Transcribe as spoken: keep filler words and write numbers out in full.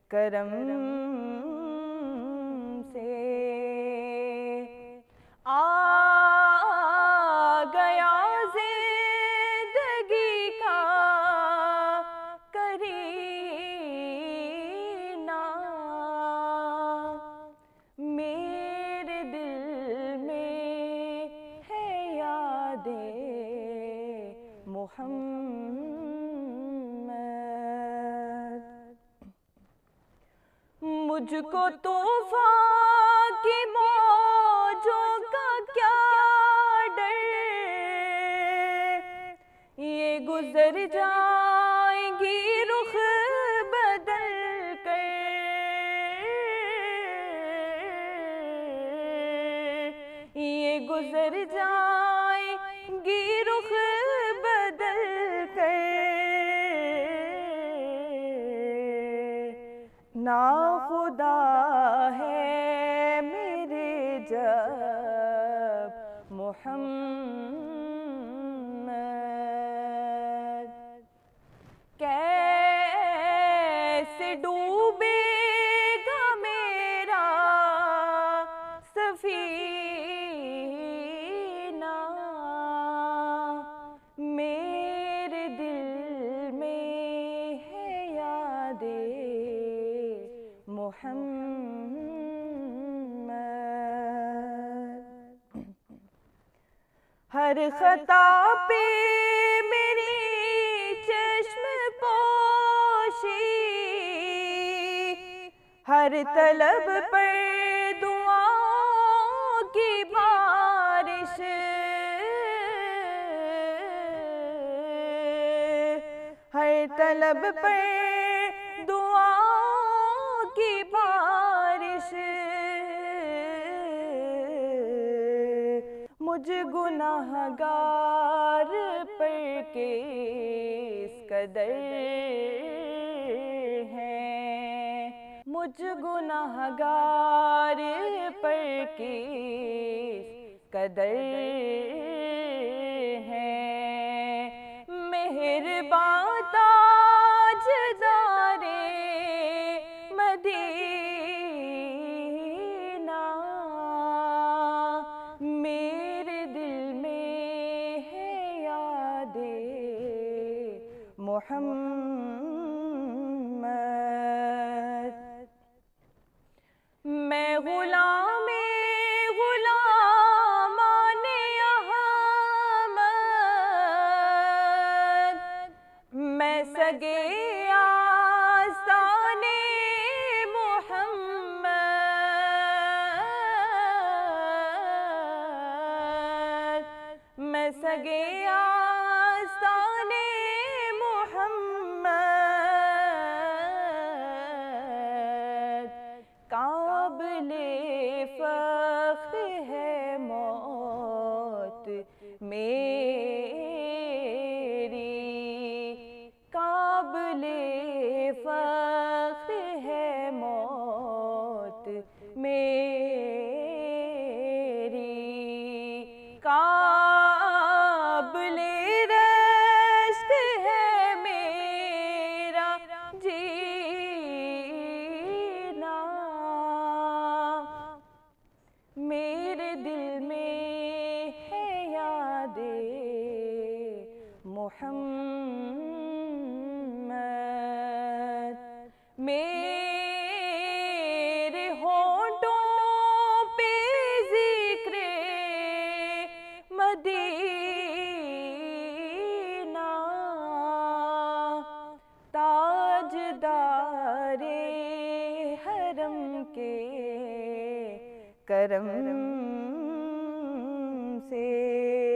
کرم سے آ گیا زندگی کا کرینہ، میرے دل میں ہے یاد محمد۔ مجھ کو طوفان کی موجوں کا کیا ڈر، یہ گزر جائیں گی رخ بدل کر، یہ گزر جائیں گی رخ بدل کر، ناخدا ہے میرے جب محمد، کیسے ڈوبے گا میرا سفینہ، میرے دل میں ہے یاد محمد۔ ہر خطا پہ میری چشم پوشی، ہر طلب پر دعاؤں کی بارش، ہر طلب پر دعاؤں کی بارش، مجھ گناہ گار پر کس قدر ہیں، مجھ گناہ گار پر کس قدر ہیں، مہرباں تاجدار مدینہ، میرے دل میں ہے یاد محمد۔ میں غلام غلامان احمد، میں سگے آستان محمد، میں سگے آستان محمد، قابل فخر ہے موت میری، قابل فخر ہے موت میری، قابل رشک ہے میرا جینا، میرے دل میں ہے یاد محمد، میرے ہونٹوں پہ ذکر مدینہ، تاجدار حرم کے کرم سے